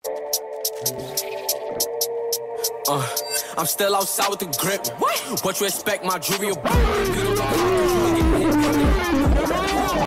I'm still outside with the grip. What you expect, my jewelry?